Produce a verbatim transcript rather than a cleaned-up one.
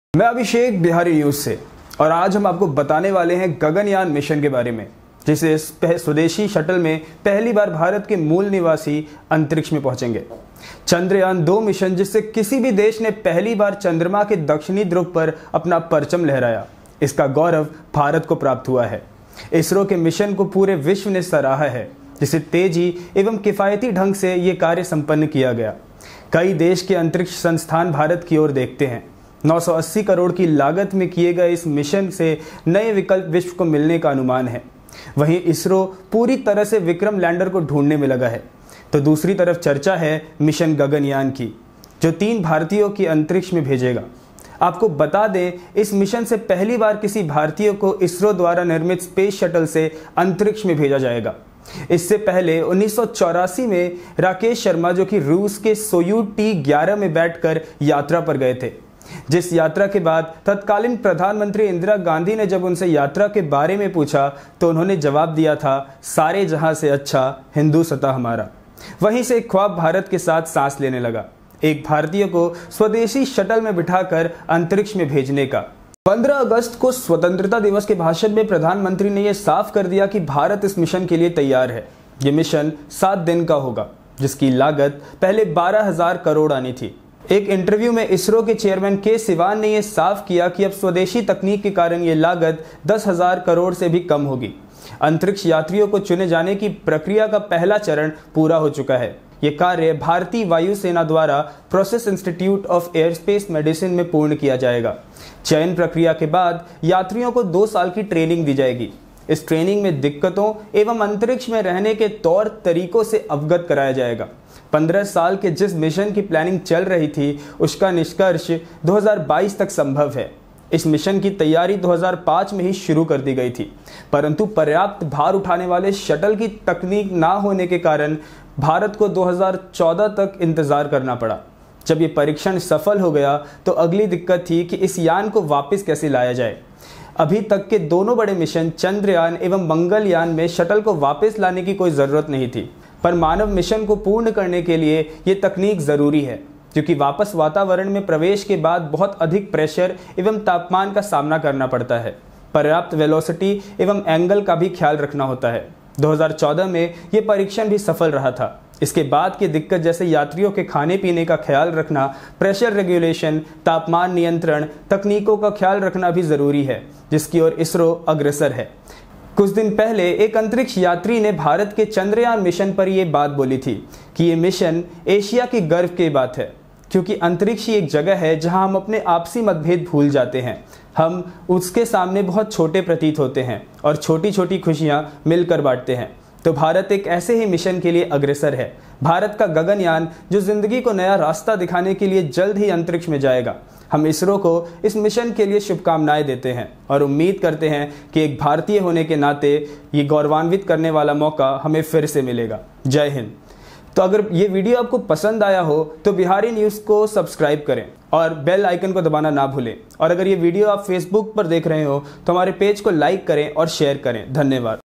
मैं अभिषेक बिहारी न्यूज से और आज हम आपको बताने वाले हैं गगनयान मिशन के बारे में, जिसे स्वदेशी शटल में पहली बार भारत के मूल निवासी अंतरिक्ष में पहुंचेंगे। चंद्रयान दो मिशन, जिससे किसी भी देश ने पहली बार चंद्रमा के दक्षिणी ध्रुव पर अपना परचम लहराया, इसका गौरव भारत को प्राप्त हुआ है। इसरो के मिशन को पूरे विश्व ने सराहा है, जिसे तेजी एवं किफायती ढंग से ये कार्य संपन्न किया गया। कई देश के अंतरिक्ष संस्थान भारत की ओर देखते हैं। नौ सौ अस्सी करोड़ की लागत में किए गए इस मिशन से नए विकल्प विश्व को मिलने का अनुमान है। वहीं इसरो पूरी तरह से विक्रम लैंडर को ढूंढने में लगा है, तो दूसरी तरफ चर्चा है मिशन गगनयान की, जो तीन भारतीयों की अंतरिक्ष में भेजेगा। आपको बता दें, इस मिशन से पहली बार किसी भारतीय को इसरो द्वारा निर्मित स्पेस शटल से अंतरिक्ष में भेजा जाएगा। इससे पहले उन्नीस सौ चौरासी में राकेश शर्मा, जो कि रूस के सोयूज टी ग्यारह में बैठकर यात्रा पर गए थे, जिस यात्रा के बाद तत्कालीन प्रधानमंत्री इंदिरा गांधी ने जब उनसे यात्रा के बारे में पूछा तो उन्होंने जवाब दिया था, सारे जहां से अच्छा हिंदुस्तान हमारा। वहीं से एक ख्वाब भारत के साथ सांस लेने लगा, एक भारतीय को स्वदेशी शटल में बिठाकर अंतरिक्ष में भेजने का। पंद्रह अगस्त को स्वतंत्रता दिवस के भाषण में प्रधानमंत्री ने यह साफ कर दिया कि भारत इस मिशन के लिए तैयार है। यह मिशन सात दिन का होगा, जिसकी लागत पहले बारह हजार करोड़ आनी थी। एक इंटरव्यू में इसरो के चेयरमैन के सिवान ने यह साफ किया कि अब स्वदेशी तकनीक के कारण यह लागत दस हजार करोड़ से भी कम होगी। अंतरिक्ष यात्रियों को चुने जाने की प्रक्रिया का पहला चरण पूरा हो चुका है। यह कार्य भारतीय वायुसेना द्वारा process institute of aerospace medicine में पूर्ण किया जाएगा। चयन प्रक्रिया के बाद यात्रियों को दो साल की ट्रेनिंग दी जाएगी। इस ट्रेनिंग में दिक्कतों एवं अंतरिक्ष में रहने के तौर तरीकों से अवगत कराया जाएगा। पंद्रह साल के जिस मिशन की प्लानिंग चल रही थी, उसका निष्कर्ष दो हज़ार बाईस तक संभव है। इस मिशन की तैयारी दो हज़ार पाँच में ही शुरू कर दी गई थी, परंतु पर्याप्त भार उठाने वाले शटल की तकनीक ना होने के कारण भारत को दो हज़ार चौदह तक इंतजार करना पड़ा। जब ये परीक्षण सफल हो गया तो अगली दिक्कत थी कि इस यान को वापस कैसे लाया जाए। अभी तक के दोनों बड़े मिशन चंद्रयान एवं मंगलयान में शटल को वापस लाने की कोई ज़रूरत नहीं थी, पर मानव मिशन को पूर्ण करने के लिए ये तकनीक ज़रूरी है, क्योंकि वापस वातावरण में प्रवेश के बाद बहुत अधिक प्रेशर एवं तापमान का सामना करना पड़ता है। पर्याप्त वेलोसिटी एवं एंगल का भी ख्याल रखना होता है। दो हज़ार चौदह में ये परीक्षण भी सफल रहा था। इसके बाद की दिक्कत जैसे यात्रियों के खाने पीने का ख्याल रखना, प्रेशर रेगुलेशन, तापमान नियंत्रण तकनीकों का ख्याल रखना भी ज़रूरी है, जिसकी ओर इसरो अग्रसर है। कुछ दिन पहले एक अंतरिक्ष यात्री ने भारत के चंद्रयान मिशन पर यह बात बोली थी कि ये मिशन एशिया की गर्व की बात है, क्योंकि अंतरिक्ष ही एक जगह है जहां हम अपने आपसी मतभेद भूल जाते हैं। हम उसके सामने बहुत छोटे प्रतीत होते हैं और छोटी छोटी खुशियां मिलकर बांटते हैं। तो भारत एक ऐसे ही मिशन के लिए अग्रसर है। भारत का गगनयान, जो जिंदगी को नया रास्ता दिखाने के लिए जल्द ही अंतरिक्ष में जाएगा। हम इसरो को इस मिशन के लिए शुभकामनाएं देते हैं और उम्मीद करते हैं कि एक भारतीय होने के नाते ये गौरवान्वित करने वाला मौका हमें फिर से मिलेगा। जय हिंद। तो अगर ये वीडियो आपको पसंद आया हो तो बिहारी न्यूज़ को सब्सक्राइब करें और बेल आइकन को दबाना ना भूलें। और अगर ये वीडियो आप फेसबुक पर देख रहे हो तो हमारे पेज को लाइक करें और शेयर करें। धन्यवाद।